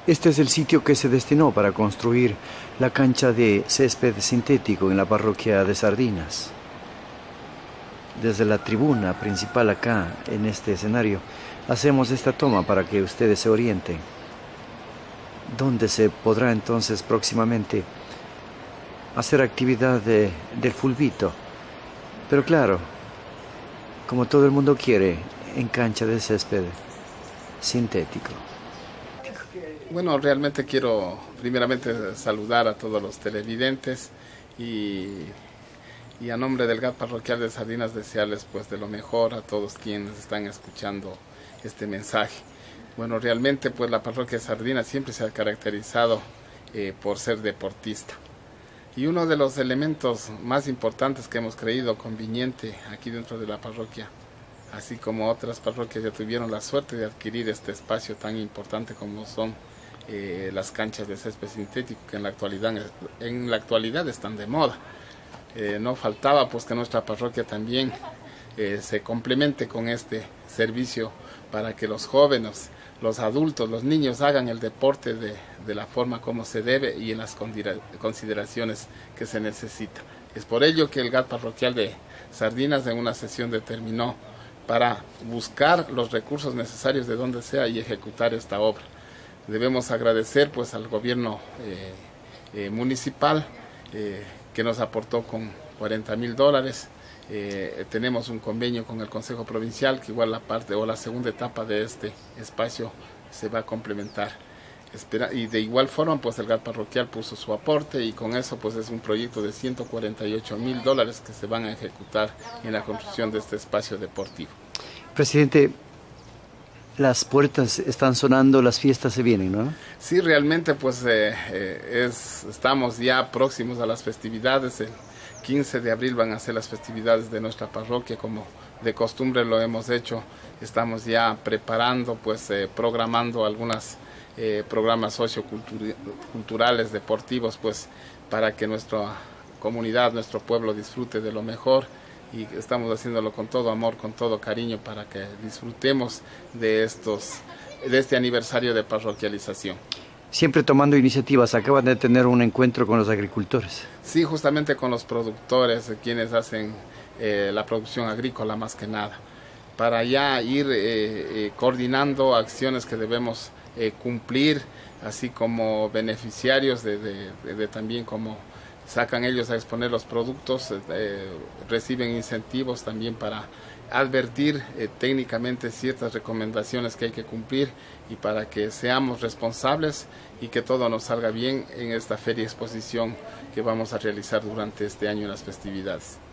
Este es el sitio que se destinó para construir la cancha de césped sintético en la parroquia de Sardinas. Desde la tribuna principal acá, en este escenario, hacemos esta toma para que ustedes se orienten. Donde se podrá entonces próximamente hacer actividad del fulbito. Pero claro, como todo el mundo quiere, en cancha de césped sintético. Bueno, realmente quiero primeramente saludar a todos los televidentes y a nombre del GAT parroquial de Sardinas desearles pues de lo mejor a todos quienes están escuchando este mensaje. Bueno, realmente pues la parroquia de Sardinas siempre se ha caracterizado por ser deportista. Y uno de los elementos más importantes que hemos creído conveniente aquí dentro de la parroquia, así como otras parroquias ya tuvieron la suerte de adquirir este espacio tan importante como son las canchas de césped sintético, que en la actualidad están de moda. No faltaba pues que nuestra parroquia también se complemente con este servicio para que los jóvenes, los adultos, los niños hagan el deporte de la forma como se debe y en las consideraciones que se necesita. Es por ello que el GAT parroquial de Sardinas en una sesión determinó para buscar los recursos necesarios de donde sea y ejecutar esta obra. Debemos agradecer pues al gobierno municipal que nos aportó con $40,000. Tenemos un convenio con el Consejo Provincial que igual la parte o la segunda etapa de este espacio se va a complementar. Y de igual forma pues el GAT parroquial puso su aporte y con eso pues es un proyecto de $148,000 que se van a ejecutar en la construcción de este espacio deportivo. Presidente, las puertas están sonando, las fiestas se vienen, ¿no? Sí, realmente pues estamos ya próximos a las festividades. El 15 de abril van a ser las festividades de nuestra parroquia, como de costumbre lo hemos hecho. Estamos ya preparando, pues programando algunos programas socioculturales, deportivos, pues para que nuestra comunidad, nuestro pueblo disfrute de lo mejor. Y estamos haciéndolo con todo amor, con todo cariño para que disfrutemos de este aniversario de parroquialización. Siempre tomando iniciativas, acaban de tener un encuentro con los agricultores. Sí, justamente con los productores, quienes hacen la producción agrícola más que nada, para ya ir coordinando acciones que debemos cumplir, así como beneficiarios de también como sacan ellos a exponer los productos, reciben incentivos también para advertir técnicamente ciertas recomendaciones que hay que cumplir y para que seamos responsables y que todo nos salga bien en esta feria exposición que vamos a realizar durante este año en las festividades.